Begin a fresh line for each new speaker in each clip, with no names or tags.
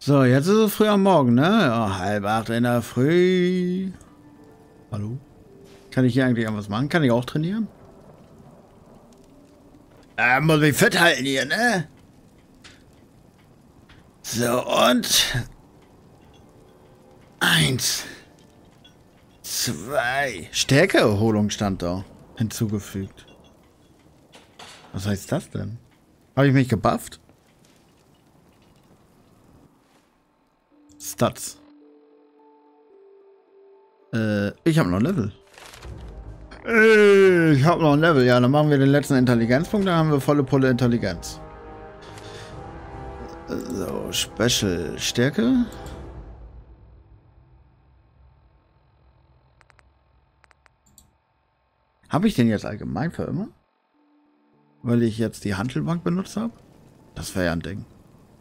So, jetzt ist es früh am Morgen, ne? Ja, 7:30 in der Früh. Hallo? Kann ich hier eigentlich irgendwas machen? Kann ich auch trainieren? Muss mich fit halten hier, ne? So, und 1, 2. Stärkeerholung stand da. Hinzugefügt. Was heißt das denn? Habe ich mich gebufft? Stats. Ich habe noch ein Level. Ich habe noch ein Level. Ja, dann machen wir den letzten Intelligenzpunkt. Dann haben wir volle Pulle Intelligenz. So, Special. Stärke. Habe ich den jetzt allgemein für immer? Weil ich jetzt die Hantelbank benutzt habe? Das wäre ja ein Ding.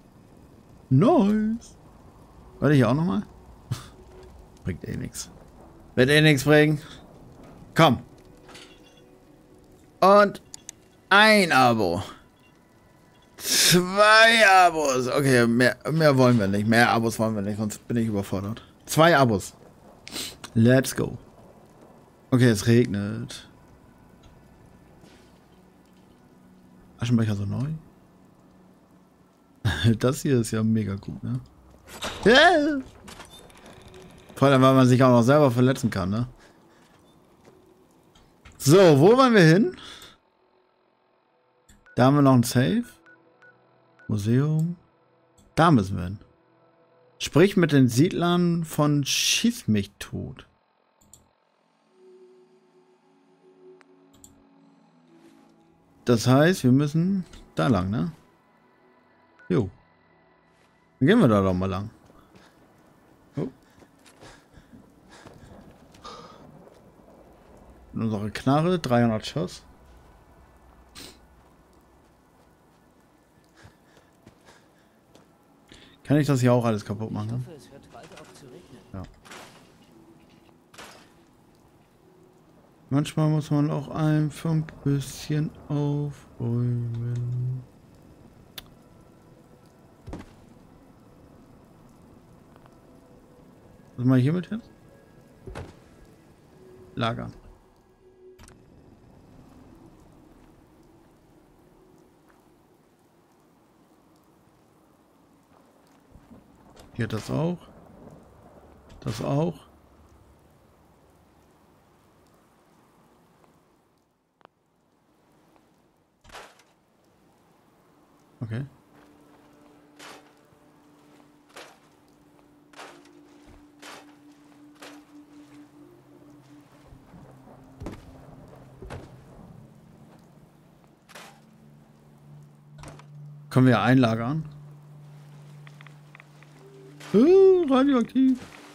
Nice. Warte ich auch nochmal? Bringt eh nichts. Wird eh nichts bringen. Komm. Und ein Abo. 2 Abos. Okay, mehr wollen wir nicht. Mehr Abos wollen wir nicht, sonst bin ich überfordert. 2 Abos. Let's go. Okay, es regnet. Aschenbecher so neu. Das hier ist ja mega gut, ne? Yeah. Vor allem, weil man sich auch noch selber verletzen kann, ne? So, wo wollen wir hin? Da haben wir noch ein Safe. Museum. Da müssen wir hin. Sprich mit den Siedlern von Schieß mich tot. Das heißt, wir müssen da lang, ne? Jo. Dann gehen wir da doch mal lang. Oh. Unsere Knarre, 300 Schuss. Kann ich das hier auch alles kaputt machen? Ne? Ja. Manchmal muss man auch einfach ein bisschen aufräumen. Was mache ich hiermit jetzt? Lagern. Hier das auch. Das auch. Okay. Können wir einlagern? Radioaktiv.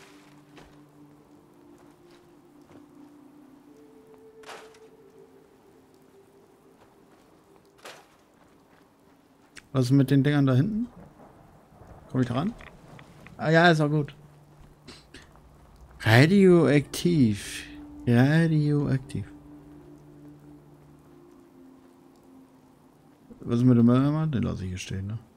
Was ist mit den Dingern da hinten? Komme ich dran? Ah ja, ist auch gut. Radioaktiv. Radioaktiv. Was ist mit dem Mülleimer? Den lasse ich hier stehen, ne?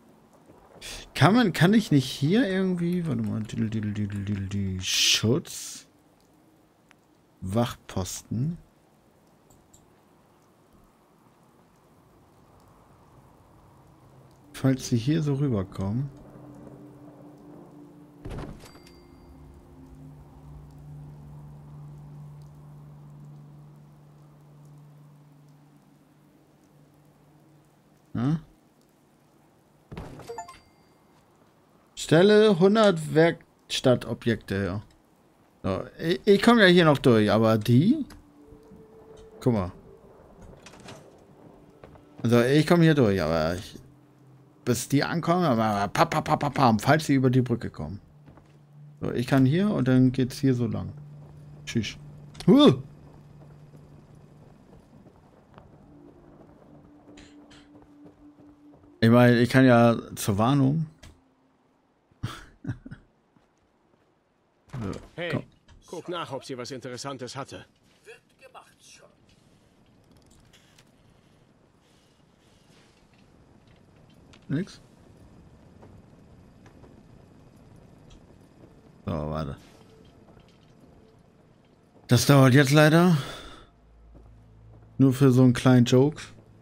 Kann ich nicht hier irgendwie, warte mal, die Schutz, Wachposten. Falls sie hier so rüberkommen. Ja? Stelle 100 Werkstattobjekte her. So, ich komme ja hier noch durch, aber die? Guck mal. Also ich komme hier durch, aber bis die ankommen, aber pam, falls sie über die Brücke kommen. So, ich kann hier und dann geht's hier so lang. Tschüss. Ich meine, ich kann ja zur Warnung.
Hey,
Komm.
guck nach, ob sie was Interessantes hatte.
Wird gemacht schon.
Nix. So, warte. Das dauert jetzt leider. Nur für so einen kleinen Joke.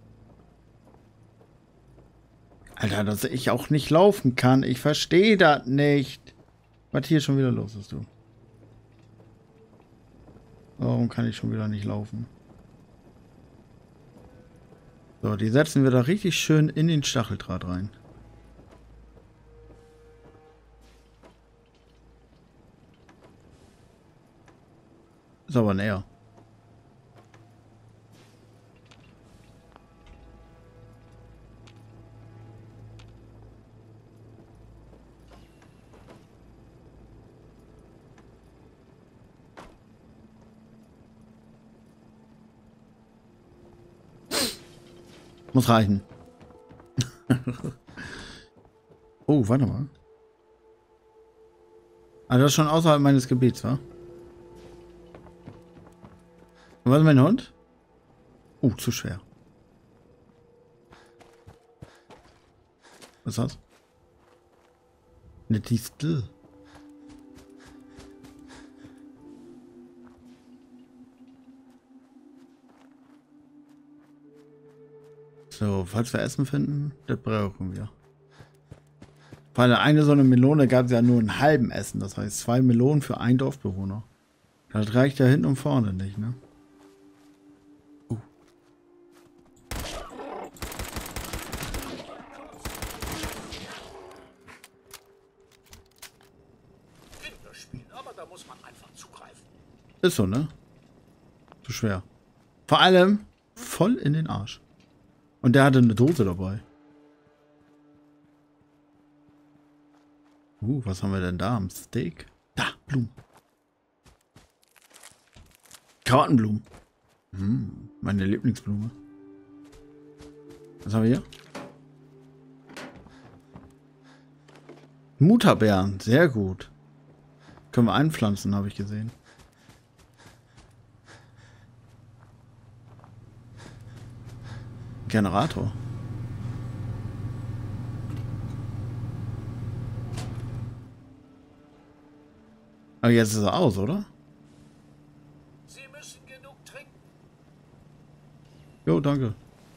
Alter, dass ich auch nicht laufen kann. Ich verstehe das nicht. Was hier schon wieder los ist, du? Warum kann ich schon wieder nicht laufen? So, die setzen wir da richtig schön in den Stacheldraht rein. Ist aber näher. Muss reichen. Oh, warte mal. Ah, das ist schon außerhalb meines Gebiets, wa? Was ist mein Hund? Zu schwer. Was ist das? Eine Distel. So, falls wir Essen finden, das brauchen wir. Weil eine so eine Melone gab es ja nur einen halben Essen. Das heißt 2 Melonen für einen Dorfbewohner. Das reicht ja hinten und vorne nicht, ne?
Kinderspiel, aber da muss man einfach zugreifen.
Ist so, ne? Zu schwer. Vor allem voll in den Arsch. Und der hatte eine Dose dabei. Was haben wir denn da am Steak? Da, Blumen. Kartenblumen. Meine Lieblingsblume. Was haben wir hier? Mutterbeeren, sehr gut. Können wir einpflanzen, habe ich gesehen. Generator. Aber jetzt ist er aus, oder?
Sie müssen genug trinken.
Jo, danke.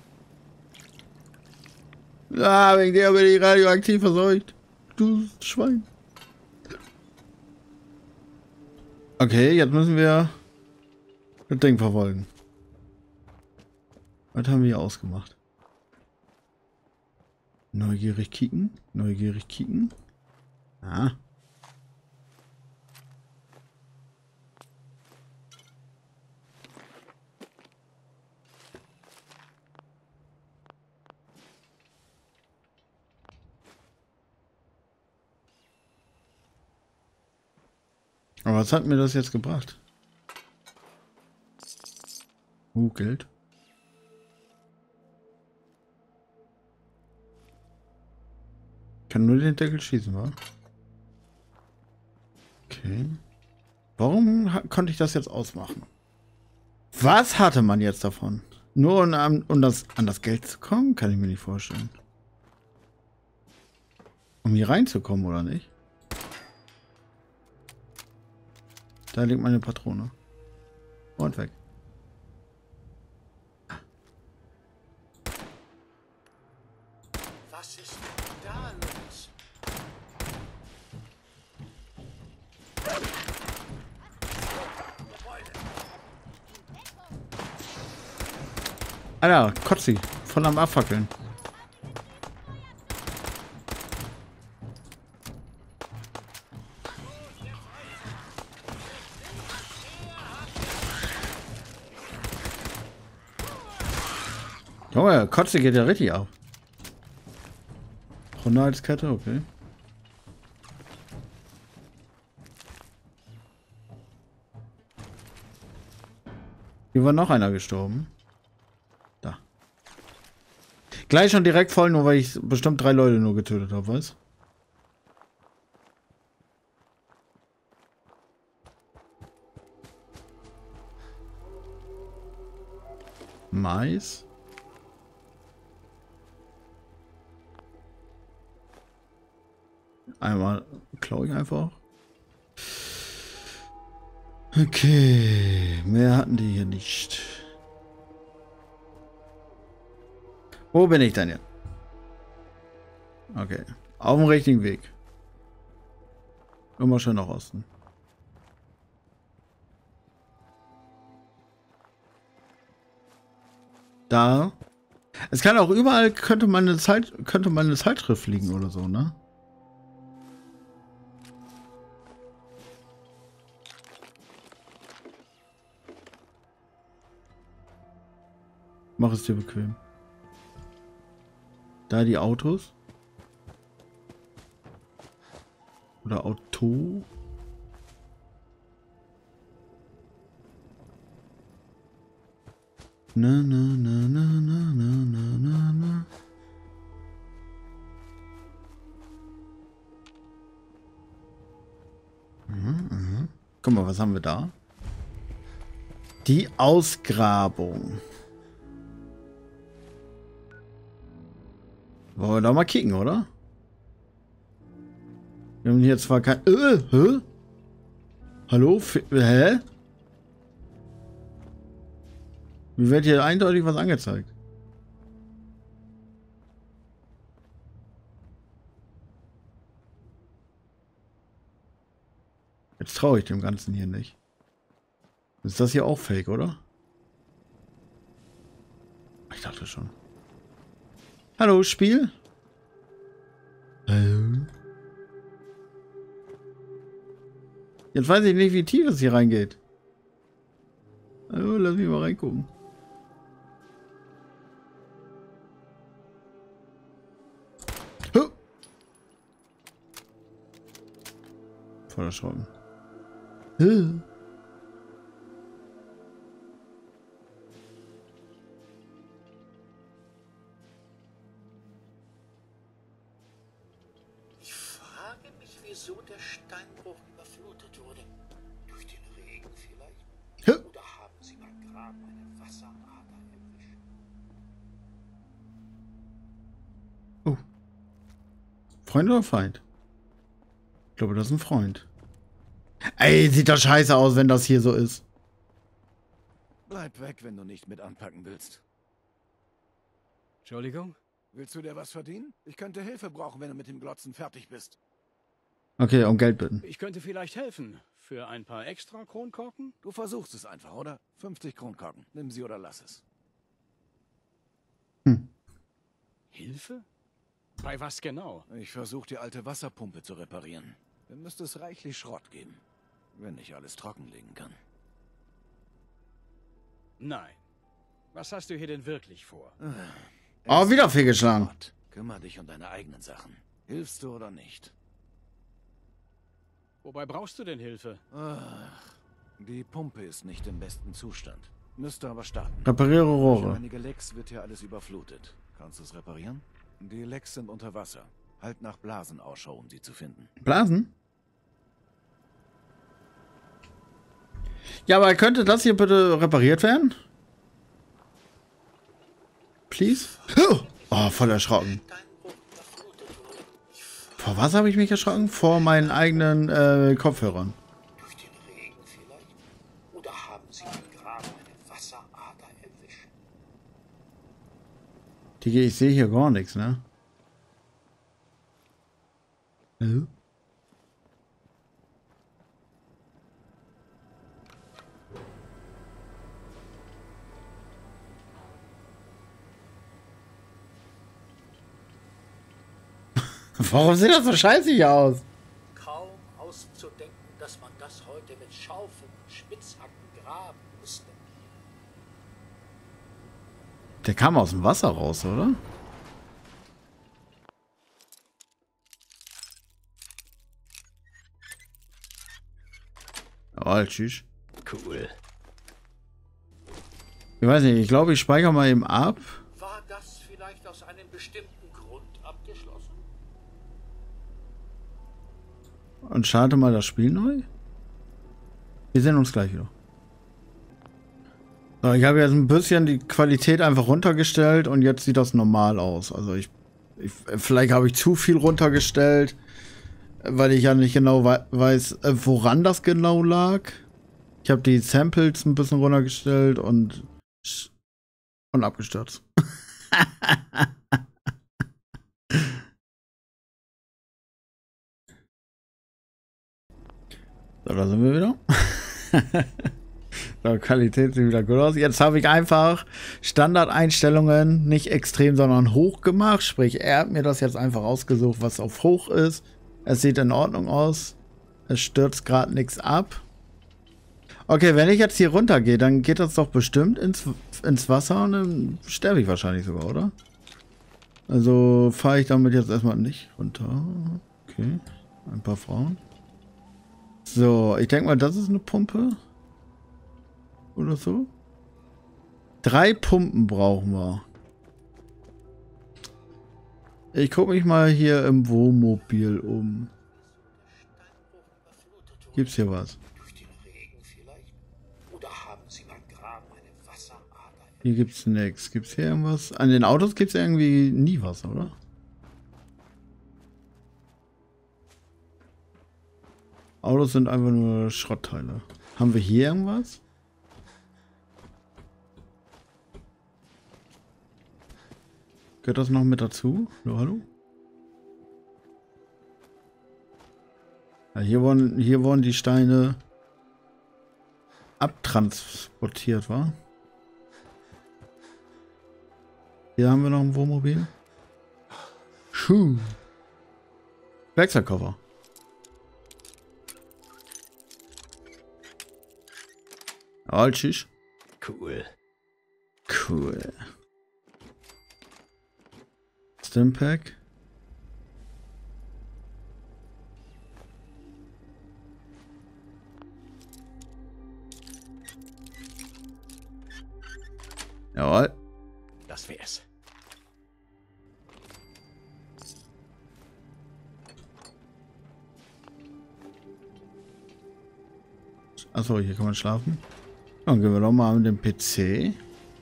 Ah, wegen der bin ich radioaktiv verseucht. Du Schwein. Okay, jetzt müssen wir das Ding verfolgen. Was haben wir hier ausgemacht? Neugierig kicken. Neugierig kicken. Ah. Aber was hat mir das jetzt gebracht? Geld. Kann nur den Deckel schießen, wa? Okay. Warum konnte ich das jetzt ausmachen? Was hatte man jetzt davon? Nur um an das Geld zu kommen? Kann ich mir nicht vorstellen. Um hier reinzukommen, oder nicht? Da liegt meine Patrone. Und weg.
Was ist da los?
Alter, Kotzi. Voll am Abfackeln. Junge, Kotze geht ja richtig ab. Ronaldskette, okay. Hier war noch einer gestorben. Da. Gleich schon direkt voll, nur weil ich bestimmt 3 Leute nur getötet habe, weißt? Mais. Einmal klaue ich einfach. Okay, mehr hatten die hier nicht. Wo bin ich denn jetzt? Okay, auf dem richtigen Weg. Immer schön nach Osten. Da. Es kann auch überall, könnte mal eine Zeitschrift liegen oder so, ne? Mach es dir bequem. Da die Autos. Oder Auto. Na, na, na, na, na, na, na, na, na. Guck mal, was haben wir da? Die Ausgrabung. Wollen wir da mal kicken, oder? Wir haben hier zwar kein... hä? Hallo? Hä? Mir wird hier eindeutig was angezeigt. Jetzt traue ich dem Ganzen hier nicht. Ist das hier auch fake, oder? Ich dachte schon. Hallo, Spiel? Hallo? Jetzt weiß ich nicht, wie tief es hier reingeht. Hallo, lass mich mal reingucken. Huh. Voll erschrocken. Huh.
Ich frage mich, wieso der Steinbruch überflutet wurde. Durch den Regen vielleicht?
Huh.
Oder haben sie beim Graben eine Wasserader erwischt?
Oh. Freund oder Feind? Ich glaube, das ist ein Freund. Ey, sieht das scheiße aus, wenn das hier so ist.
Bleib weg, wenn du nicht mit anpacken willst.
Entschuldigung?
Willst du dir was verdienen? Ich könnte Hilfe brauchen, wenn du mit dem Glotzen fertig bist.
Okay, um Geld bitten.
Ich könnte vielleicht helfen. Für ein paar extra Kronkorken?
Du versuchst es einfach, oder? 50 Kronkorken. Nimm sie oder lass es.
Hilfe? Bei was genau?
Ich versuche, die alte Wasserpumpe zu reparieren. Dann müsste es reichlich Schrott geben. Wenn ich alles trockenlegen kann.
Nein. Was hast du hier denn wirklich vor?
Oh, wieder fehlgeschlagen.
Schrott. Kümmer dich um deine eigenen Sachen. Hilfst du oder nicht?
Wobei brauchst du denn Hilfe?
Ach, die Pumpe ist nicht im besten Zustand. Müsste aber starten.
Repariere
Durch
Rohre.
einige Lecks wird hier alles überflutet. Kannst du es reparieren? Die Lecks sind unter Wasser. Halt nach Blasen Ausschau, um sie zu finden.
Blasen? Ja, aber könnte das hier bitte repariert werden? Please? Oh, voll erschrocken. Vor was habe ich mich erschrocken? Vor meinen eigenen Kopfhörern.
Durch den Regen vielleicht? Oder haben sie beim Graben eine Wasserader erwischt?
Digi, ich sehe hier gar nichts, ne? Hallo? Warum sieht das so scheiße hier aus?
Kaum auszudenken, dass man das heute mit Schaufeln und Spitzhacken graben müsste.
Der kam aus dem Wasser raus, oder? Oh, tschüss.
Cool.
Ich weiß nicht, ich glaube, ich speichere mal eben ab.
War das vielleicht aus einem bestimmten Grund abgeschlossen?
Und starte mal das Spiel neu. Wir sehen uns gleich wieder. So, ich habe jetzt ein bisschen die Qualität einfach runtergestellt und jetzt sieht das normal aus. Also vielleicht habe ich zu viel runtergestellt, weil ich ja nicht genau weiß, woran das genau lag. Ich habe die Samples ein bisschen runtergestellt und abgestürzt. So, da sind wir wieder. So, Qualität sieht wieder gut aus. Jetzt habe ich einfach Standardeinstellungen nicht extrem, sondern hoch gemacht. Sprich, er hat mir das jetzt einfach ausgesucht, was auf hoch ist. Es sieht in Ordnung aus. Es stürzt gerade nichts ab. Okay, wenn ich jetzt hier runter gehe, dann geht das doch bestimmt ins Wasser und dann sterbe ich wahrscheinlich sogar, oder? Also fahre ich damit jetzt erstmal nicht runter. Okay, ein paar Frauen. So, ich denke mal, das ist eine Pumpe. Oder so. 3 Pumpen brauchen wir. Ich gucke mich mal hier im Wohnmobil um. Gibt's hier was?
Durch den Regen vielleicht? Oder haben Sie beim Graben eine Wasserader?
Hier gibt's nichts. Gibt's hier irgendwas? An den Autos gibt's irgendwie nie was, oder? Autos sind einfach nur Schrottteile. Haben wir hier irgendwas? Gehört das noch mit dazu? Hallo, hallo? Ja, hier wurden die Steine abtransportiert, wa? Hier haben wir noch ein Wohnmobil. Schuh. Werkzeugkoffer. Oh, tschüss.
Cool.
Cool. Stimpack. Jawohl.
Das wär's.
Achso, hier kann man schlafen. Dann gehen wir doch mal mit dem PC.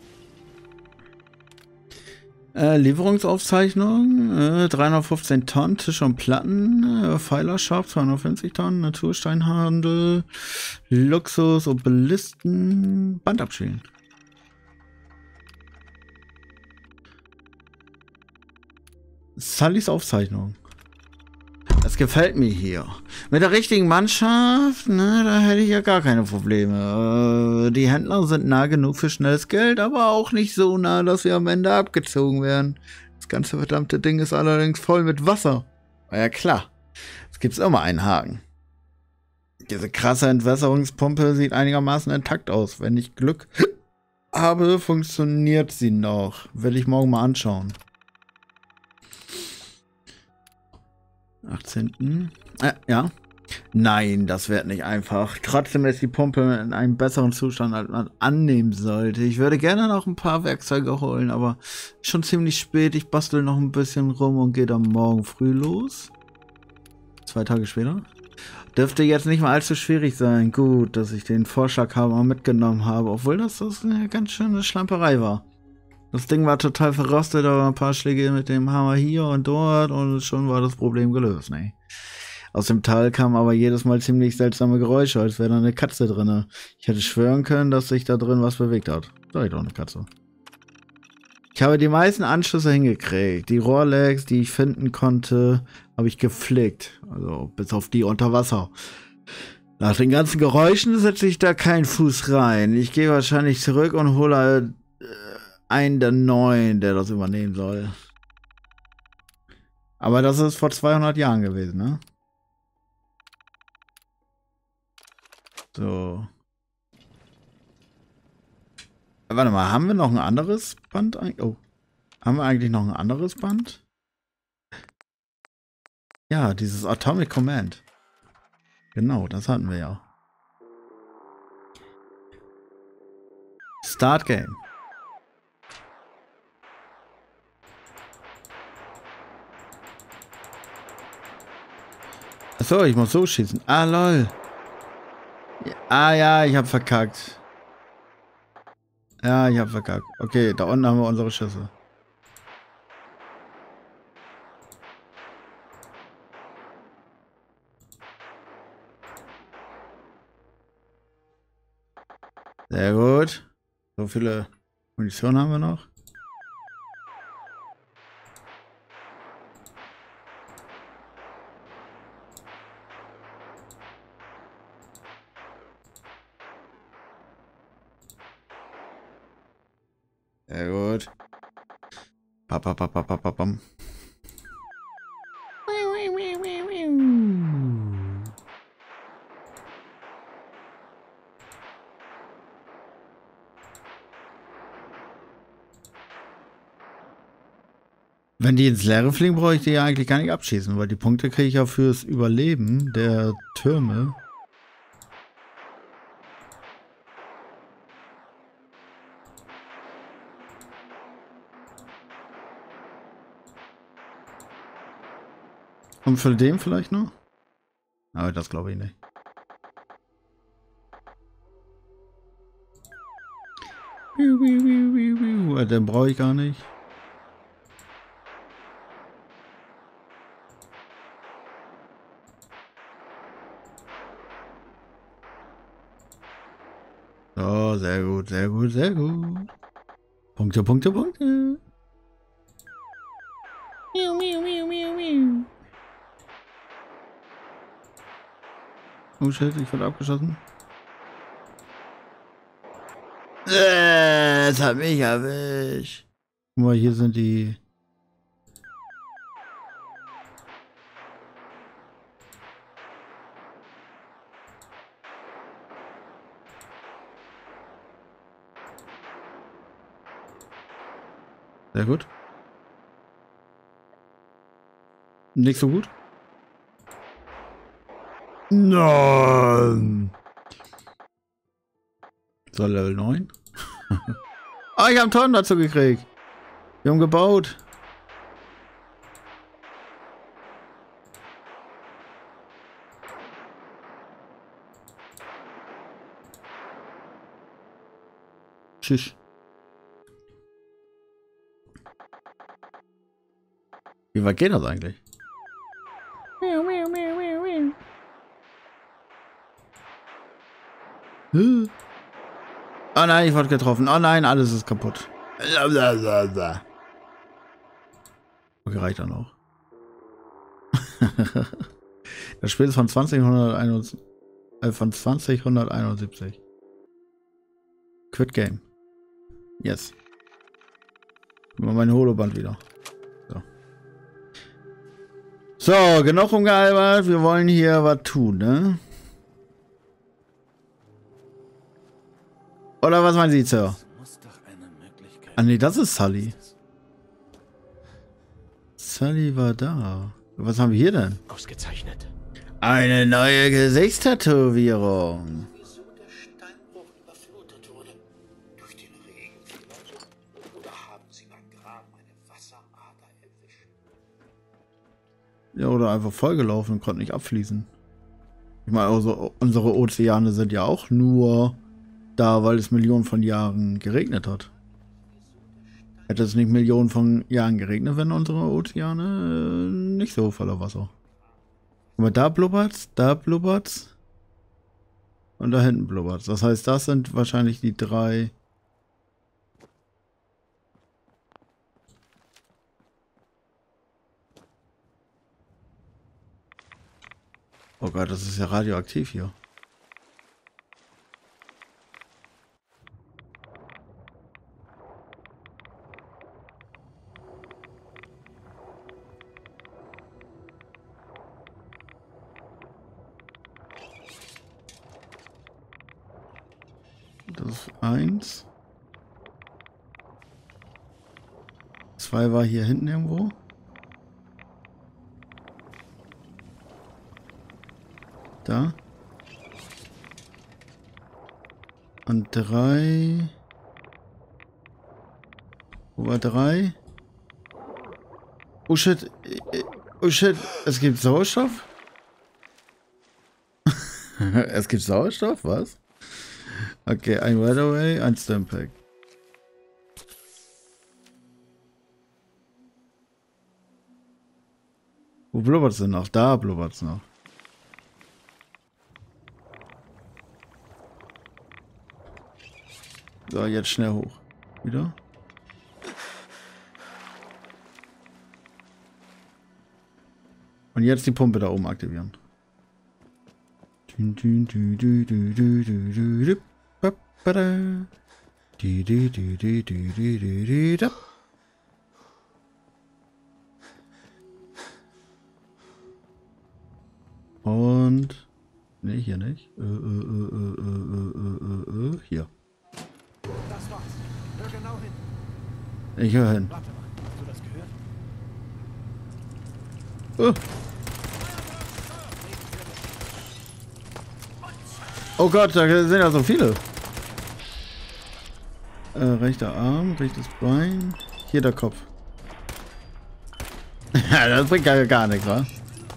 Lieferungsaufzeichnung, 315 Tonnen, Tisch und Platten, Pfeilershop, 250 Tonnen, Natursteinhandel, Luxus, Obelisten, Band abspielen. Sullys Aufzeichnung. Das gefällt mir hier. Mit der richtigen Mannschaft, ne, da hätte ich ja gar keine Probleme. Die Händler sind nah genug für schnelles Geld, aber auch nicht so nah, dass wir am Ende abgezogen werden. Das ganze verdammte Ding ist allerdings voll mit Wasser. Na ja, klar. Es gibt immer einen Haken. Diese krasse Entwässerungspumpe sieht einigermaßen intakt aus. Wenn ich Glück habe, funktioniert sie noch. Werde ich morgen mal anschauen. 18. Ja. Nein, das wird nicht einfach. Trotzdem ist die Pumpe in einem besseren Zustand, als man annehmen sollte. Ich würde gerne noch ein paar Werkzeuge holen, aber schon ziemlich spät. Ich bastel noch ein bisschen rum und gehe dann morgen früh los. 2 Tage später. Dürfte jetzt nicht mal allzu schwierig sein. Gut, dass ich den Vorschlaghammer mitgenommen habe, obwohl das eine ganz schöne Schlamperei war. Das Ding war total verrostet, aber ein paar Schläge mit dem Hammer hier und dort und schon war das Problem gelöst, ne? Aus dem Teil kamen aber jedes Mal ziemlich seltsame Geräusche, als wäre da eine Katze drin. Ich hätte schwören können, dass sich da drin was bewegt hat. Da ist doch eine Katze. Ich habe die meisten Anschlüsse hingekriegt. Die Rohrlecks, die ich finden konnte, habe ich gepflegt. Also bis auf die unter Wasser. Nach den ganzen Geräuschen setze ich da keinen Fuß rein. Ich gehe wahrscheinlich zurück und hole einen der Neuen, der das übernehmen soll. Aber das ist vor 200 Jahren gewesen, ne? So. Warte mal, haben wir noch ein anderes Band? Oh. Haben wir eigentlich noch ein anderes Band? Ja, dieses Atomic Command. Genau, das hatten wir ja. Start Game. Achso, ich muss so schießen. Ah, lol. Ah, ja, ich hab verkackt. Ja, ich hab verkackt. Okay, da unten haben wir unsere Schüsse. Sehr gut. So viele Munition haben wir noch. Sehr gut. Papapapapapam. Wenn die ins Leere fliegen, brauche ich die ja eigentlich gar nicht abschießen, weil die Punkte kriege ich ja fürs Überleben der Türme. Und für den vielleicht noch? Aber das glaube ich nicht. Den brauche ich gar nicht. So, sehr gut, sehr gut, sehr gut. Punkte, Punkte, Punkte. Oh shit, ich wurde abgeschossen. Es hat mich erwischt. Guck mal, hier sind die... Sehr gut. Nicht so gut. Nein. So, Level 9. Ah, ich habe einen Ton dazu gekriegt. Wir haben gebaut. Tschüss. Wie weit geht das eigentlich? Oh nein, ich wurde getroffen. Oh nein, alles ist kaputt. Okay, reicht dann auch. Das Spiel ist von 2071. Quit Game. Yes. Immer mein Holoband wieder. So. So, genug rumgealbert. Wir wollen hier was tun, ne? Oder was meinen Sie, Sir? Ah nee, das ist Sully. Sully war da. Was haben wir hier denn?
Ausgezeichnet.
Eine neue Gesichtstätowierung.
Wieso der Steinbruch überflutet wurde? Durch den Regen vielleicht? Oder haben Sie beim Graben eine Wasserader erwischt?
Ja, oder einfach vollgelaufen und konnte nicht abfließen. Ich meine, also unsere Ozeane sind ja auch nur da, weil es Millionen von Jahren geregnet hat. Hätte es nicht Millionen von Jahren geregnet, wenn unsere Ozeane nicht so voller Wasser. Aber da blubbert's, da blubbert's. Und da hinten blubbert's. Das heißt, das sind wahrscheinlich die drei. Oh Gott, das ist ja radioaktiv hier. Das ist 1. 2 war hier hinten irgendwo. Da. Und 3. Wo war 3? Oh shit. Oh shit. Es gibt Sauerstoff? Es gibt Sauerstoff? Was? Okay, ein Weatherway, ein Stampack. Wo blubbert es denn noch? Da blubbert es noch. So, jetzt schnell hoch. Wieder. Und jetzt die Pumpe da oben aktivieren. Und... Nee, hier nicht. Hier.
Das war's. Hör genau hin.
Ich höre hin.
Warte mal, hast du das gehört?
Oh Gott, da sind ja so viele. Rechter Arm, rechtes Bein. Hier der Kopf. Ja, das bringt gar nichts, wa?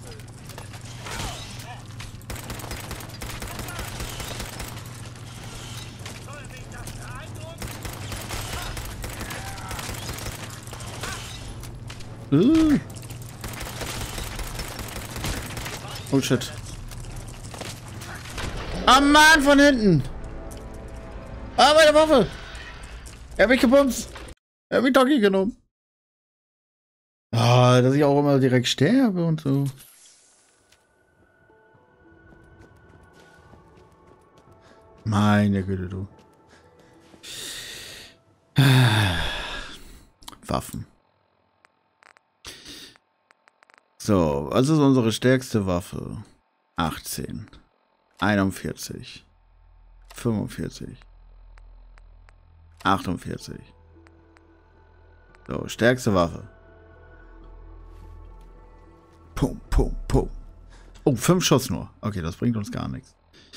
Oh shit. Ah Mann, von hinten. Ah, meine Waffe. Er hat mich gebumst. Er hat mich Doggy genommen. Ah, dass ich auch immer direkt sterbe und so. Meine Güte, du. Waffen. So, was ist unsere stärkste Waffe? 18. 41. 45. 48. So, stärkste Waffe. Pum, pum, pum. Oh, 5 Schuss nur. Okay, das bringt uns gar nichts.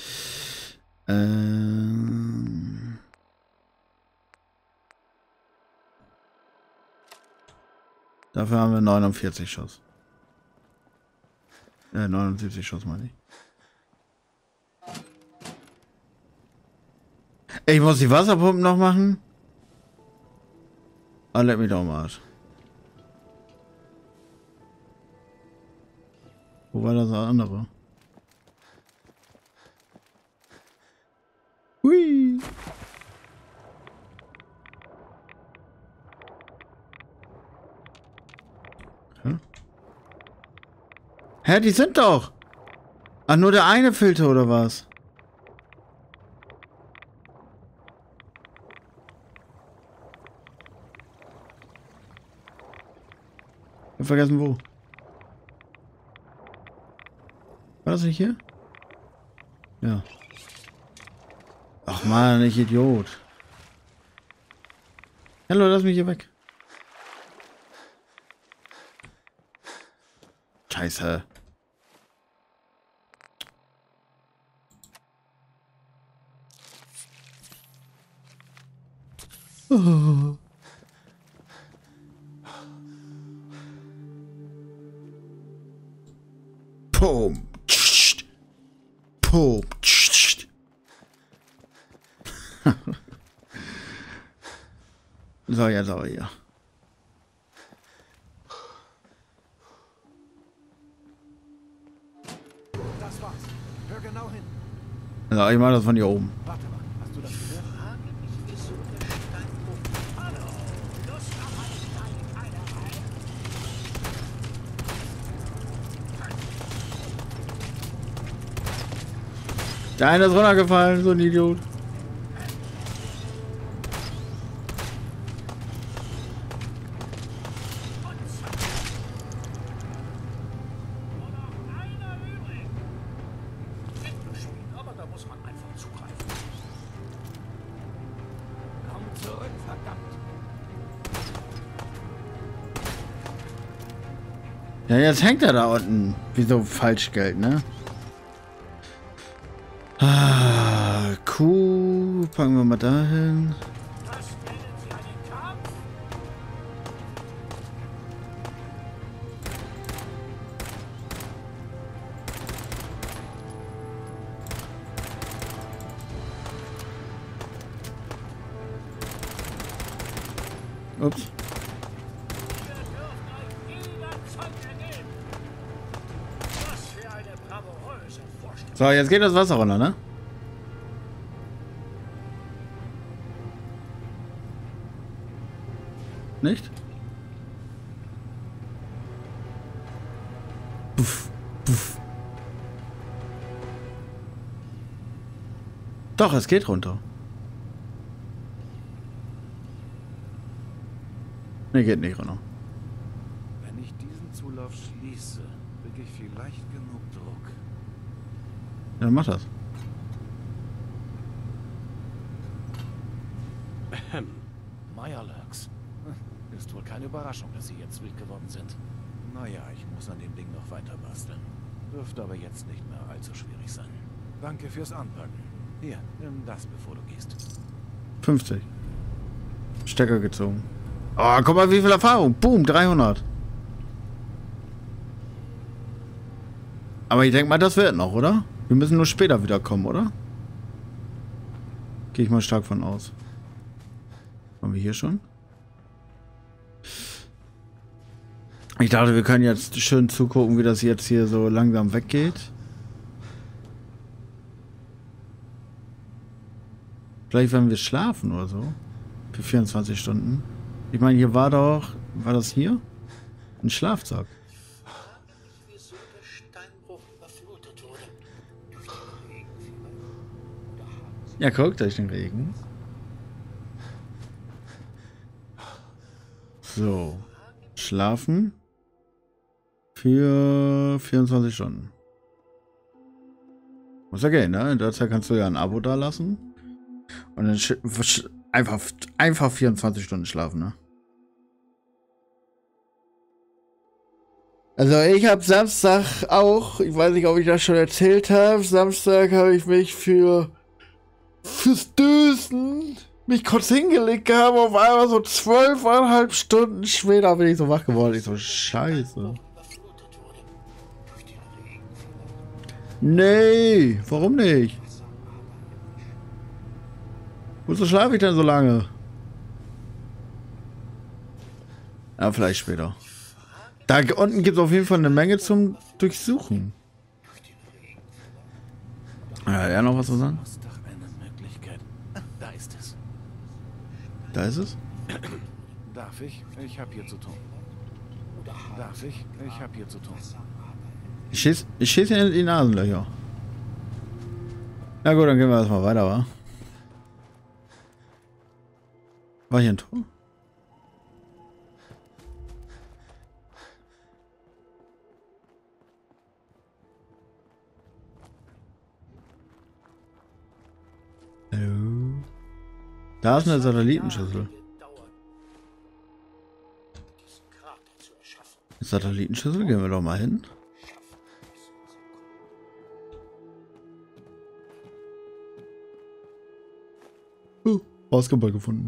Dafür haben wir 49 Schuss. 79 Schuss, meine ich. Ich muss die Wasserpumpen noch machen. Ah, leck mich doch mal. Wo war das andere? Hui. Hä, die sind doch. Ach, nur der eine Filter oder was? Ich hab vergessen wo. War das nicht hier? Ja. Ach man, ich Idiot. Hallo, lass mich hier weg. Scheiße. Oh. Pum. Pum. So, jetzt aber hier.
Das war's. Hör genau hin.
So, ich mach das von hier oben.
Warte mal, hast du das gehört?
Frage mich, wieso der Steinbruch. Hallo, Lust auf eine kleine
Der eine ist runtergefallen, so ein Idiot.
aber da muss man einfach zugreifen.
Komm zurück, verdammt.
Ja, jetzt hängt er da unten. Wie so Falschgeld, ne? Ah, Kuh. Packen wir mal dahin.
Was nennen Sie einen Kampf?
Ups.
Ihr dürft euch jederzeit ergeben. Was für eine bravouröse Vorstellung.
So, jetzt geht das Wasser runter, ne? Nicht? Puff, puff. Doch, es geht runter. Ne, geht nicht runter.
Wenn ich diesen Zulauf schließe, kriege ich vielleicht genug Druck.
Ja, dann mach das.
Mirelurks. Ist wohl keine Überraschung, dass sie jetzt wild geworden sind. Naja, ich muss an dem Ding noch weiter basteln. Dürfte aber jetzt nicht mehr allzu schwierig sein. Danke fürs Anpacken. Hier, nimm das, bevor du gehst.
50. Stecker gezogen. Oh, guck mal, wie viel Erfahrung. Boom, 300. Aber ich denke mal, das wird noch, oder? Wir müssen nur später wiederkommen, oder? Gehe ich mal stark von aus. Waren wir hier schon? Ich dachte, wir können jetzt schön zugucken, wie das jetzt hier so langsam weggeht. Vielleicht werden wir schlafen oder so. Für 24 Stunden. Ich meine, hier war doch... War das hier? Ein Schlafsack.
Wieso der Steinbruch überflutet wurde. Durch den Regen vielleicht. Oder haben sie
Ja, guckt euch den Regen. So. Schlafen. Für 24 Stunden. Muss ja gehen, ne? In der Zeit kannst du ja ein Abo dalassen. Und dann einfach 24 Stunden schlafen, ne? Also ich habe Samstag auch, ich weiß nicht, ob ich das schon erzählt habe, Samstag habe ich mich fürs Dösen mich kurz hingelegt gehabt, auf einmal so 12,5 Stunden später bin ich so wach geworden. Ich so, scheiße.
überflutet wurde. Durch den Regen vielleicht.
Nee, warum nicht? Wozu schlafe ich denn so lange? Ja, vielleicht später. Da unten gibt es auf jeden Fall eine Menge zum Durchsuchen. Ja, ja, noch was zu sagen?
Das ist doch eine Möglichkeit. Da ist es.
Da ist es.
Darf ich? Ich hab hier zu tun. Darf ich? Ich hab hier zu tun.
Ich schieße in die Nasenlöcher. Na gut, dann gehen wir erstmal weiter, wa? War hier ein Tor? Hallo? Da ist eine Satellitenschüssel.
Diesen Krater zu erschaffen.
Satellitenschüssel, gehen wir doch mal hin. Basketball gefunden.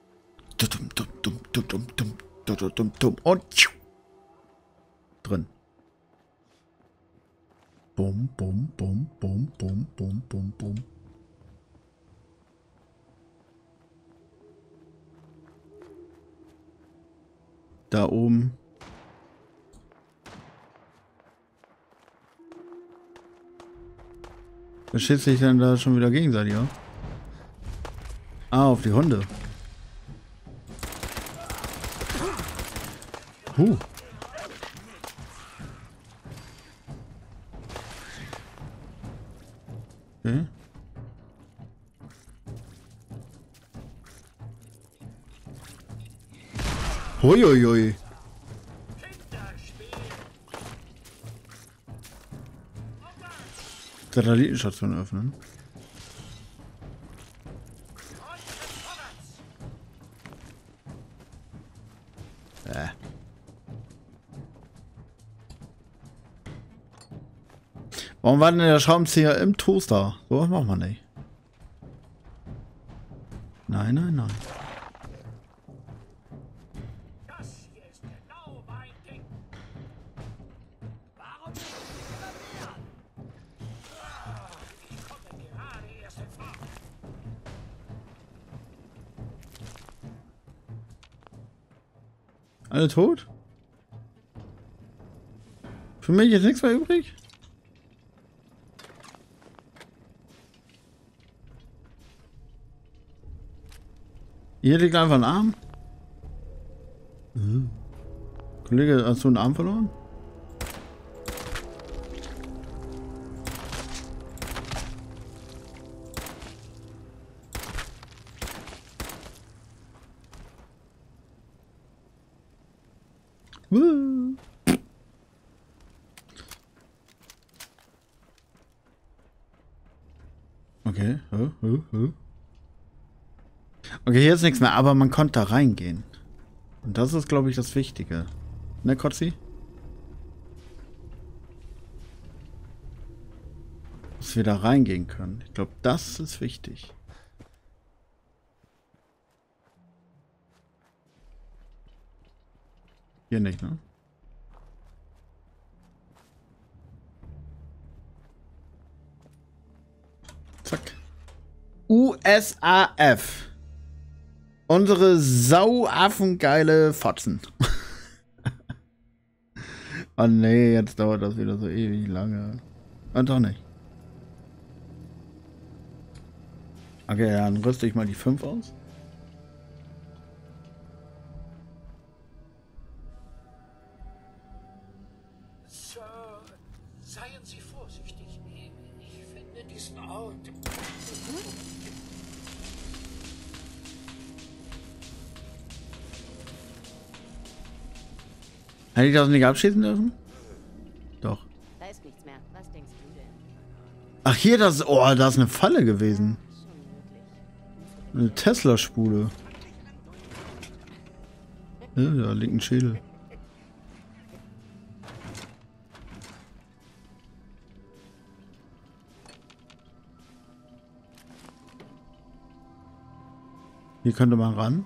Und drin. Bum, bum, bum, bum, bum, bum, bum, bum. Da oben. Was schätzt sich denn da schon wieder gegenseitig auf? Ah, auf die Hunde. Okay. Huiuiui. Satellitenstation öffnen. Warum war denn der Schraubenzieher im Toaster? So was macht man nicht. Nein, nein, nein.
Das hier ist genau mein Ding. Warum nicht reparieren? Ich komme gerade erst in Fahrt.
Alle tot? Für mich ist nichts mehr übrig? Hier liegt einfach ein Arm. Kollege, hast du einen Arm verloren? Okay. Okay, hier ist nichts mehr, aber man konnte da reingehen. Und das ist, glaube ich, das Wichtige. Ne, Kotzi? Dass wir da reingehen können. Ich glaube, das ist wichtig. Hier nicht, ne? Zack. USAF. Unsere sauaffengeile Fotzen. Oh nee, jetzt dauert das wieder so ewig lange. Und doch nicht. Okay, dann rüste ich mal die 5 aus.
Sir, seien Sie vorsichtig. Ich finde diesen Ort.
Hätte ich das nicht abschießen dürfen? Doch.
Da ist nichts mehr. Was denkst du denn?
Ach hier, das. Oh, da ist eine Falle gewesen.
Schon möglich.
Eine Tesla-Spule. Ja, da liegt ein Schädel. Hier könnte man ran.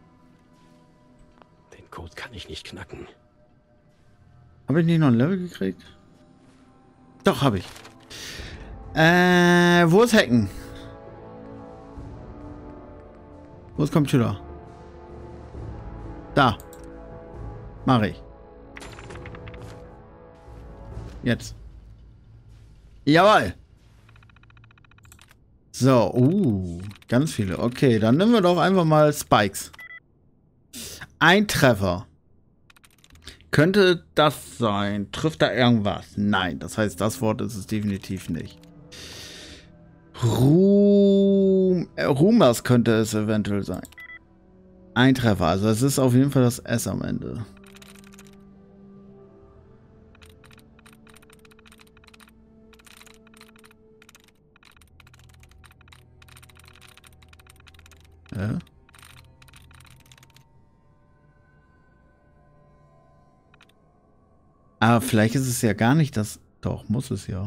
Den Code kann ich nicht knacken.
Habe ich nicht noch ein Level gekriegt? Doch, habe ich. Wo ist Hacken? Wo ist Computer? Da. Mach ich. Jetzt. Jawohl. So, ganz viele. Okay, dann nehmen wir doch einfach mal Spikes. Ein Treffer. Könnte das sein? Trifft da irgendwas? Nein, das heißt, das Wort ist es definitiv nicht. Rumors könnte es eventuell sein. Ein Treffer, also es ist auf jeden Fall das S am Ende. Ja. Aber vielleicht ist es ja gar nicht das... Doch, muss es ja.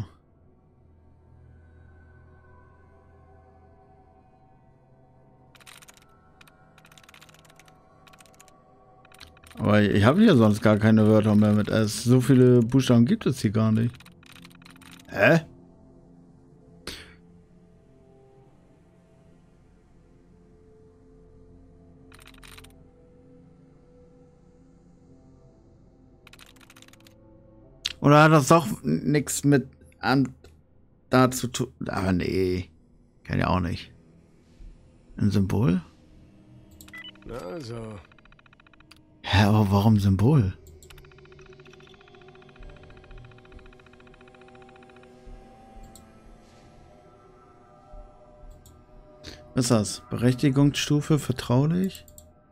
Aber ich habe hier sonst gar keine Wörter mehr mit S. So viele Buchstaben gibt es hier gar nicht. Hä? Oder hat das doch nichts mit da zu tun? Aber nee. Kann ja auch nicht. Ein Symbol?
Also,
Hä, aber warum Symbol? Was ist das? Berechtigungsstufe vertraulich?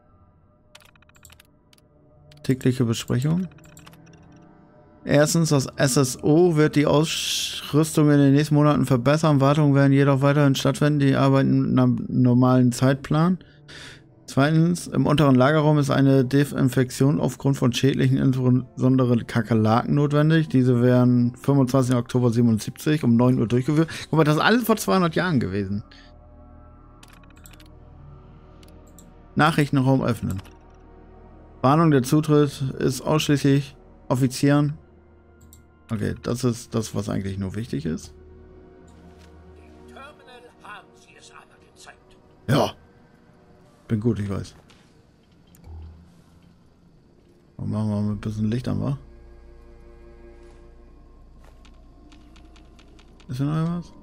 Tägliche Besprechung? Erstens, das SSO wird die Ausrüstung in den nächsten Monaten verbessern. Wartungen werden jedoch weiterhin stattfinden. Die arbeiten nach einem normalen Zeitplan. Zweitens, im unteren Lagerraum ist eine Desinfektion aufgrund von Schädlichen, insbesondere Kakerlaken, notwendig. Diese werden 25. Oktober 77 um 9 Uhr durchgeführt. Guck mal, das ist alles vor 200 Jahren gewesen. Nachrichtenraum öffnen. Warnung, der Zutritt ist ausschließlich Offizieren. Okay, das ist das, was eigentlich nur wichtig ist.
Im Terminal haben Sie es aber gezeigt.
Ja. Bin gut, ich weiß. Und machen wir mal ein bisschen Licht an, wa? Ist hier noch irgendwas?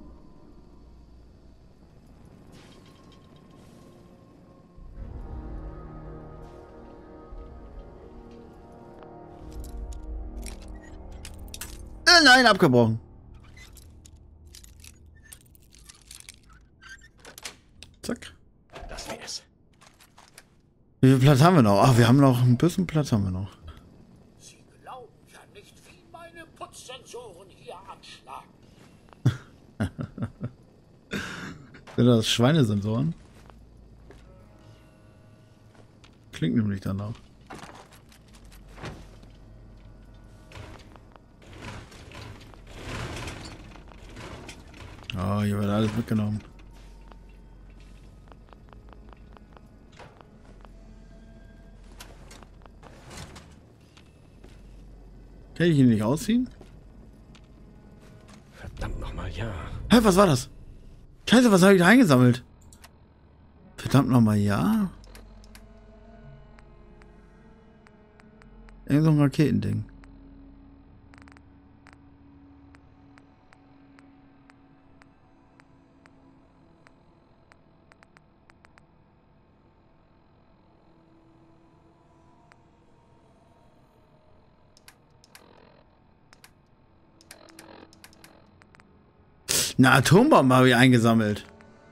Nein, abgebrochen. Zack.
Das wär's.
Wie viel Platz haben wir noch? Ach, wir haben noch ein bisschen Platz haben wir noch.
Sie glauben ja nicht, wie meine Putzsensoren hier anschlagen.
Sind das Schweinesensoren? Klingt nämlich danach. Oh, hier wird alles mitgenommen. Kann ich ihn nicht ausziehen?
Verdammt nochmal, ja.
Hä, was war das? Scheiße, was habe ich da eingesammelt? Verdammt nochmal, ja? Irgend so ein Raketending. Eine Atombombe habe ich eingesammelt.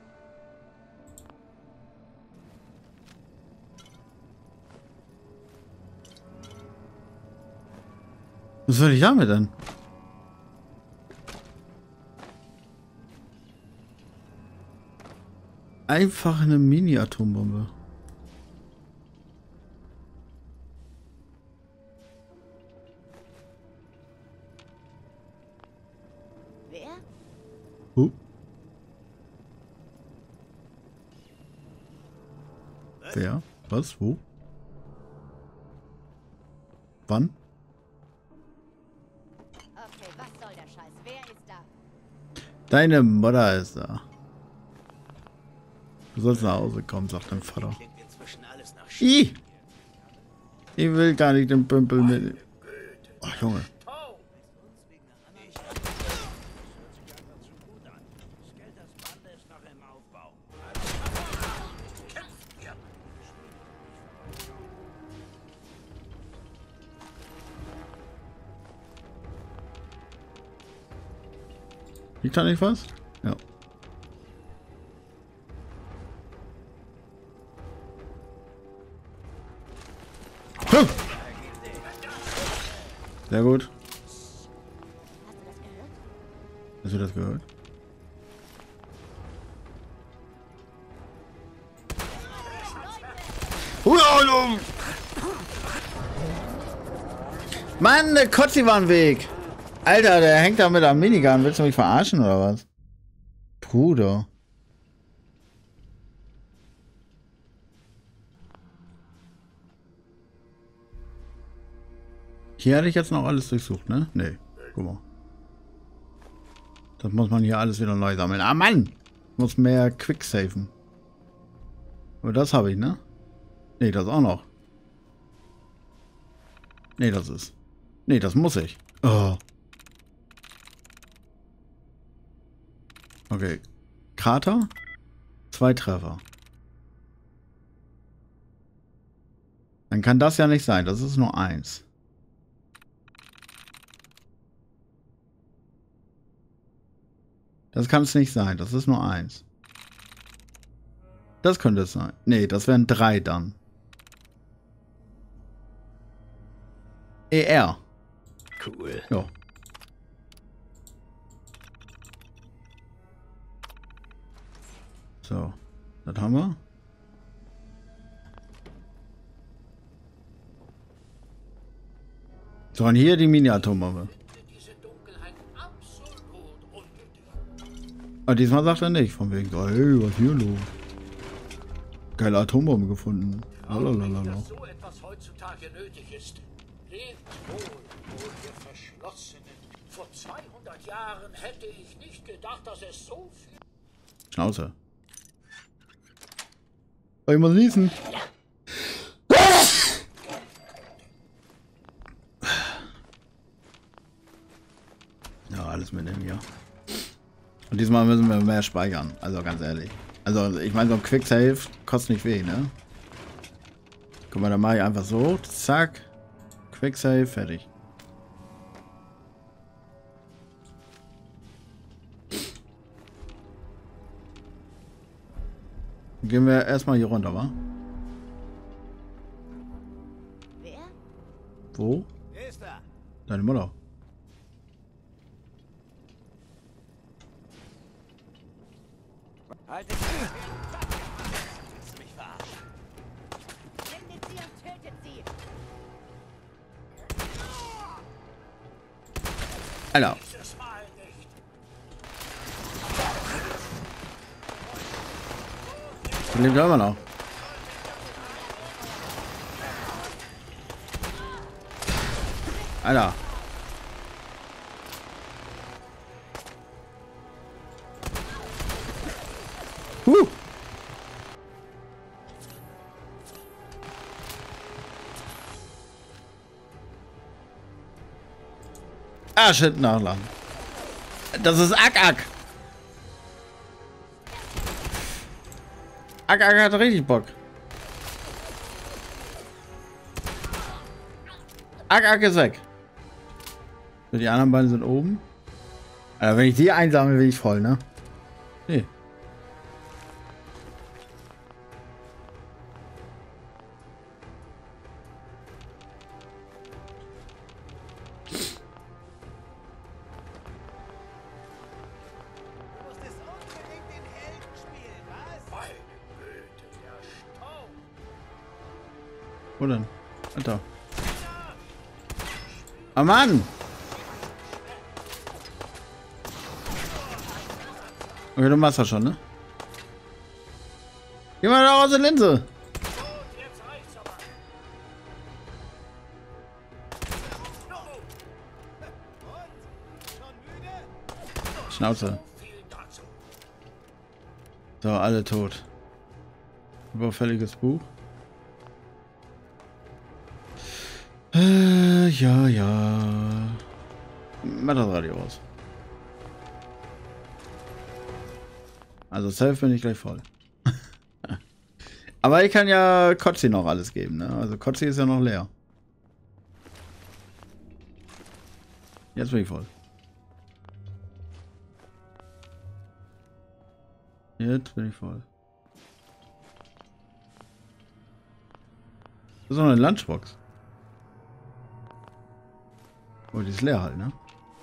Was soll ich damit denn? Einfach eine Mini-Atombombe.
Wer?
Wer? Was? Wo? Wann?
Okay, was soll der Scheiß? Wer ist da?
Deine Mutter ist da. Du sollst nach Hause kommen, sagt dein Vater. Ich will gar nicht den Pümpel mit. Ach, Junge. Liegt da nicht was? Ja. Huh! Sehr gut. Hast du das gehört? Mann, der Kotzi war im Weg. Alter, der hängt da mit einem Minigun. Willst du mich verarschen oder was? Bruder. Hier hatte ich jetzt noch alles durchsucht, ne? Nee. Guck mal. Das muss man hier alles wieder neu sammeln. Ah, Mann! Ich muss mehr Quicksafen. Aber das habe ich, ne? Nee, das auch noch. Nee, das ist. Nee, das muss ich. Oh. Okay. Krater. 2 Treffer. Dann kann das ja nicht sein. Das ist nur 1. Das kann es nicht sein. Das ist nur 1. Das könnte es sein. Nee, das wären 3 dann. ER.
Cool.
Ja. So. Das haben wir. So, und hier die Mini-Atombombe.
Diese Dunkelheit absolut unnötig.
Aber diesmal sagt er nicht. Von wegen, so, hey, was hier los? Geile Atombombe gefunden. Lalalala.
Dass so etwas heutzutage nötig ist. Lebt wohl, ihr Verschlossenen. Vor 200 Jahren hätte ich nicht gedacht, dass es so viel...
Schnauze. Soll ich mal niesen? Ja, alles mitnehmen hier. Und diesmal müssen wir mehr speichern. Also ganz ehrlich. Also ich meine, so ein Quicksave kostet nicht weh, ne? Guck mal, dann mache ich einfach so. Zack. Quicksave, fertig. Gehen wir erstmal hier runter, wa?
Wer?
Wo?
Wer ist da?
Deine Mutter.
Haltet sie! Willst du mich verarschen?
Findet sie und tötet sie!
Alter.
Dieses Mal nicht.
Die lebt ja immer noch. Alter. Ah, shit, nachladen. Das ist Ak-Ak. Ak-Ak hat richtig Bock. Ak-Ak ist weg. So, die anderen beiden sind oben. Also, wenn ich die einsammle, bin ich voll, ne? Nee.
Du musstest unbedingt den Helden spielen, was?
Meine Güte, der Staub.
Wo denn? Alter. Ah, Mann! Okay, du machst das schon, ne? Geh mal da aus der Linse!
Gut, jetzt reicht's aber.
Und? Schon müde?
Schnauze.
Viel dazu.
So, alle tot. Überfälliges Buch. Ja. Mach das Radio aus. Also safe bin ich gleich voll. Aber ich kann ja Kotzi noch alles geben, ne? Also Kotzi ist ja noch leer. Jetzt bin ich voll. Jetzt bin ich voll. Das ist noch eine Lunchbox. Oh, die ist leer halt, ne?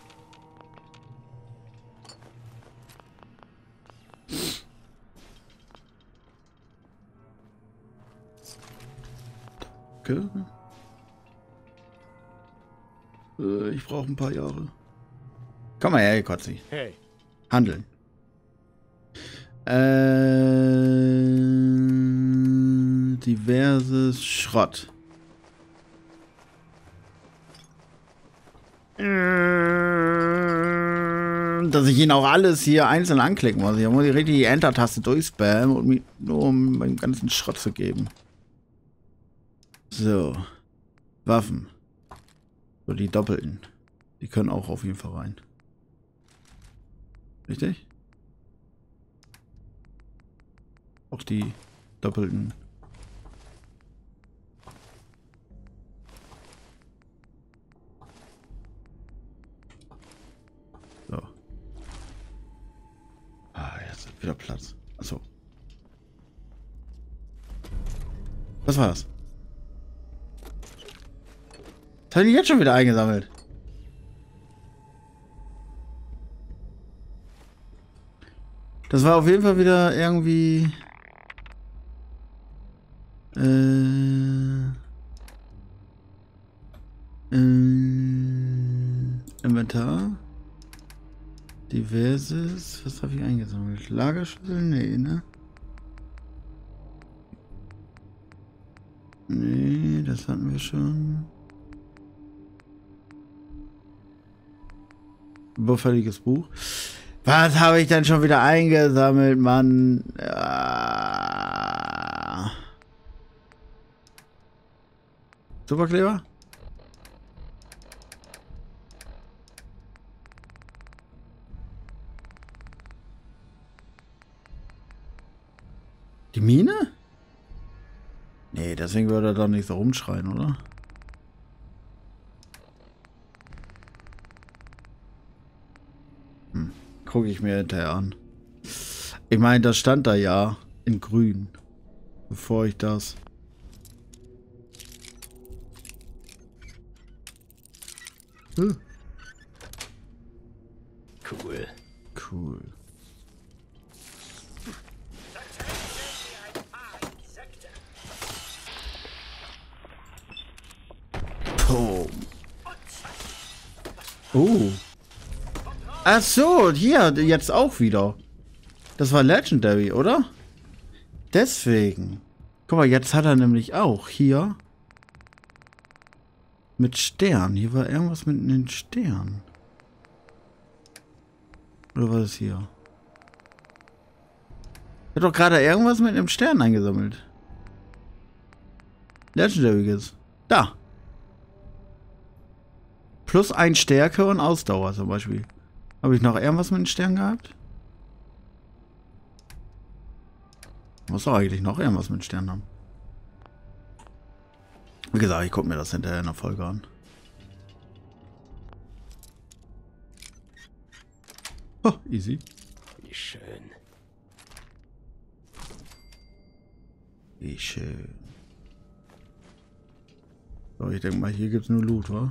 Okay. Ich brauche ein paar Jahre. Komm mal her, Kotzi.
Hey,
Handeln. Diverses Schrott. Dass ich ihn auch alles hier einzeln anklicken muss. Ich muss die richtig die Enter-Taste durchspammen, nur um meinen ganzen Schrott zu geben. So. Waffen. So, die doppelten. Die können auch auf jeden Fall rein. Richtig? Auch die doppelten. So. Ah, jetzt ist wieder Platz. Achso. Was war das? Das habe ich jetzt schon wieder eingesammelt. Das war auf jeden Fall wieder irgendwie... Inventar. Diverses. Was habe ich eingesammelt? Lagerschlüssel? Nee, ne? Nee, das hatten wir schon. Überfälliges Buch. Was habe ich denn schon wieder eingesammelt, Mann? Ja. Superkleber? Die Mine? Nee, deswegen würde er doch nicht so rumschreien, oder? Gucke ich mir hinterher an. Ich meine, das stand da ja. in grün. Bevor ich das...
Cool.
Cool. Boom. Oh. Ach so, hier, jetzt auch wieder. Das war Legendary, oder? Deswegen. Guck mal, jetzt hat er nämlich auch hier mit Stern. Hier war irgendwas mit den Sternen. Oder war das hier? Er hat doch gerade irgendwas mit einem Stern eingesammelt. Legendary ist. Da. Plus 1 Stärke und Ausdauer zum Beispiel. Habe ich noch irgendwas mit den Sternen gehabt? Muss doch eigentlich noch irgendwas mit den Sternen haben. Wie gesagt, ich gucke mir das hinterher in der Folge an. Oh, easy.
Wie schön.
Wie schön. So, ich denke mal, hier gibt es nur Loot, wa?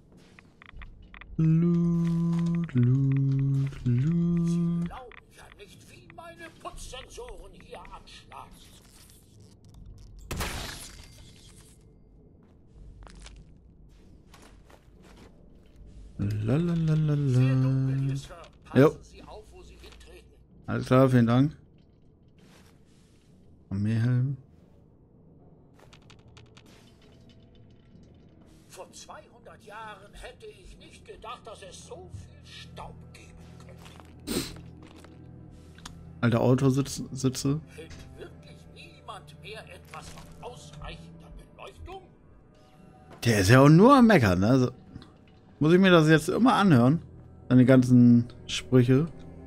Loot, Loot, Loot.
Glauben ja nicht, wie meine Putzsensoren hier anschlagen.
Lalalala.
Sehr dunkel hier, Sir. Passen
Jo.
Sie auf, wo Sie hintreten.
Alles klar, vielen Dank. Armeehelm.
Vor 200 Jahren hätte ich nicht gedacht, dass es so viel Staub geben könnte.
Alte Autositze.
Hält wirklich niemand mehr etwas von ausreichender Beleuchtung?
Der ist ja auch nur am Meckern, ne? Also, muss ich mir das jetzt immer anhören? Seine ganzen Sprüche.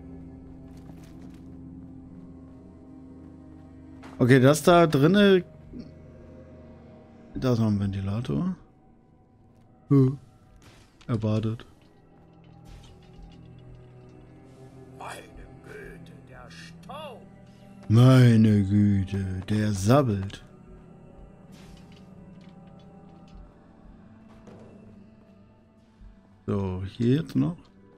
Okay, das da drinne. Da ist noch ein Ventilator. Erwartet.
Meine Güte, der Staub.
Meine Güte, der sabbelt. So, hier jetzt noch.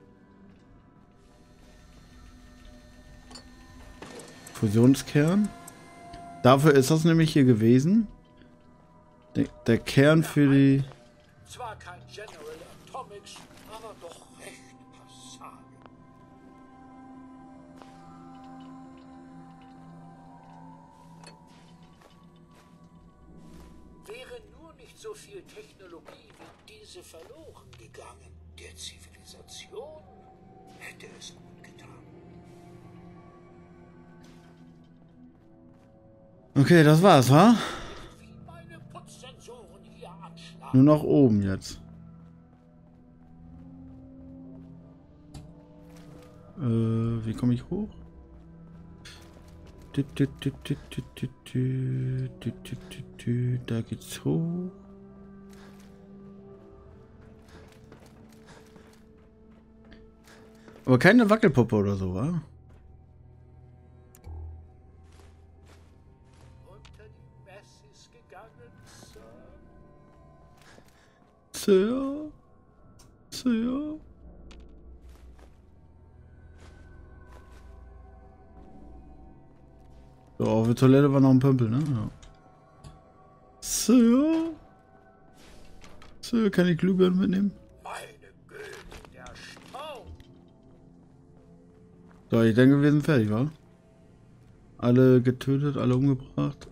Fusionskern. Dafür ist das nämlich hier gewesen. Der Kern für die...
Zwar kein General Atomics, aber doch recht passabel. Wäre nur nicht so viel Technologie wie diese verloren gegangen, der Zivilisation hätte es gut getan.
Okay, das war's, wa?
Wie meine Putzsensoren hier anschlagen.
Nur noch oben jetzt. Wie komme ich hoch? Da geht's hoch. Aber keine Wackelpuppe oder so, wa?
Unter die Messis gegangen, Sir.
Sir. Sir. So, auf der Toilette war noch ein Pömpel, ne? Ja. Sir. Sir, kann ich Glühbirnen mitnehmen?
Meine Güte, der Staub.
So, ich denke, wir sind fertig, wa? Alle getötet, alle umgebracht.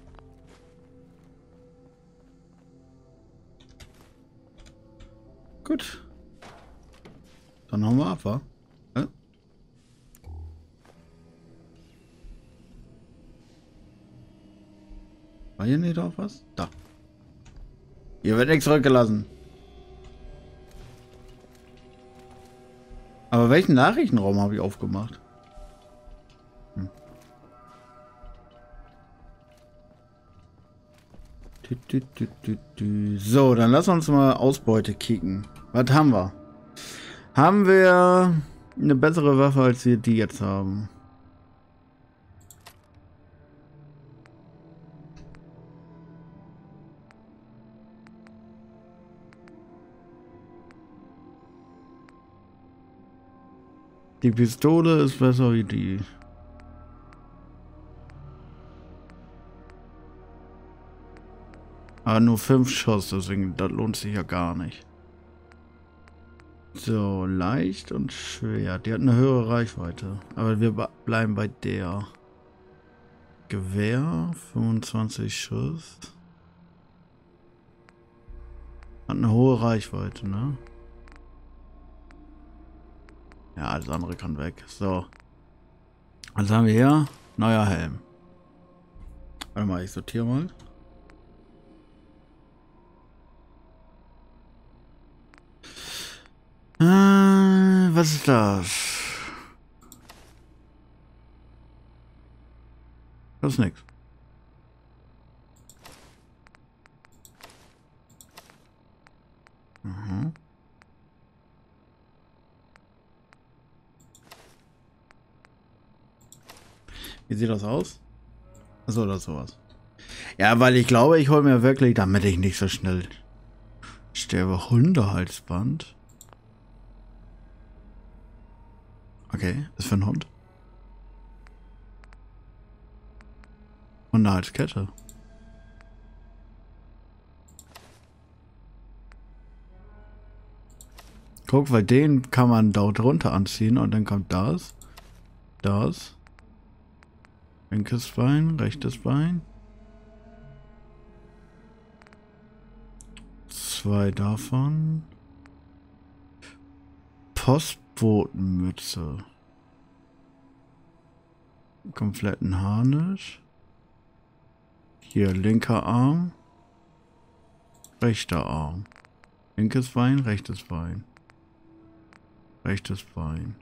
Gut. Dann hauen wir ab, wa? Ja? War hier nicht drauf was? Da. Hier wird nichts zurückgelassen. Aber welchen Nachrichtenraum habe ich aufgemacht? So, dann lass uns mal Ausbeute kicken. Was haben wir? Haben wir eine bessere Waffe, als wir die jetzt haben? Die Pistole ist besser wie die. Aber nur 5 Schuss, deswegen das lohnt sich ja gar nicht. So, leicht und schwer. Die hat eine höhere Reichweite. Aber wir bleiben bei der. Gewehr, 25 Schuss. Hat eine hohe Reichweite, ne? Ja, alles andere kann weg. So. Was haben wir hier? Neuer Helm. Warte mal, ich sortiere mal. Was ist das? Das ist nix. Mhm. Wie sieht das aus? Achso, oder sowas. Ja, weil ich glaube, ich hole mir wirklich, damit ich nicht so schnell sterbe, Hundehalsband. Okay, ist für einen Hund. Hundehalskette. Guck, weil den kann man dort runter anziehen und dann kommt das. Das. Linkes Bein, rechtes Bein. 2 davon. Postbotenmütze. Kompletten Harnisch. Hier linker Arm. Rechter Arm. Linkes Bein, rechtes Bein. Rechtes Bein.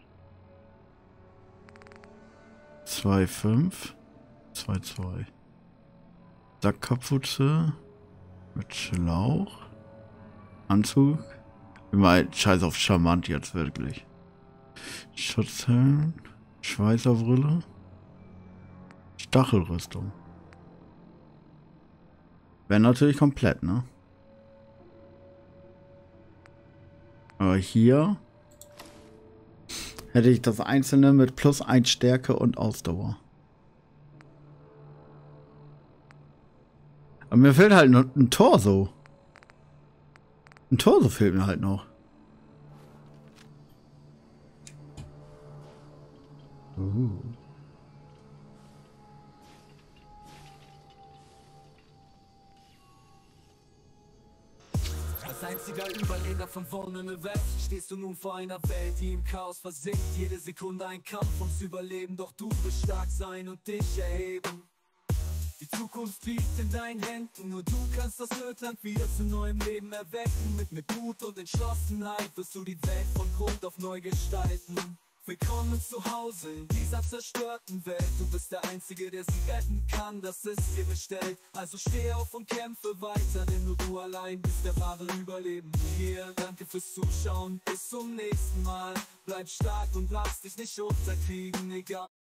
2,5. 2,2. Sackkapuze. Mit Schlauch. Anzug. Immer scheiß auf charmant jetzt wirklich. Schutzhelm. Schweißerbrille. Stachelrüstung. Wäre natürlich komplett, ne? Aber hier hätte ich das einzelne mit +1 Stärke und Ausdauer. Aber mir fehlt halt noch ein Torso. Ein Torso fehlt mir halt noch.
Als einziger Überlebender von vorne in der Welt stehst du nun vor einer Welt, die im Chaos versinkt. Jede Sekunde ein Kampf ums Überleben, doch du wirst stark sein und dich erheben. Die Zukunft liegt in deinen Händen, nur du kannst das Ödland wieder zu neuem Leben erwecken. Mit Mut und Entschlossenheit wirst du die Welt von Grund auf neu gestalten. Willkommen zu Hause in dieser zerstörten Welt. Du bist der Einzige, der sie retten kann, das ist dir bestellt. Also steh auf und kämpfe weiter, denn nur du allein bist der wahre Überlebende hier. Danke fürs Zuschauen, bis zum nächsten Mal. Bleib stark und lass dich nicht unterkriegen, egal.